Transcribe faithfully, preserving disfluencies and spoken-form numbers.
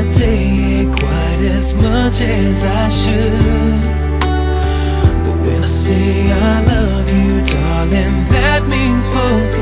not say it quite as much as I should, but when I say I love you, darling, that means for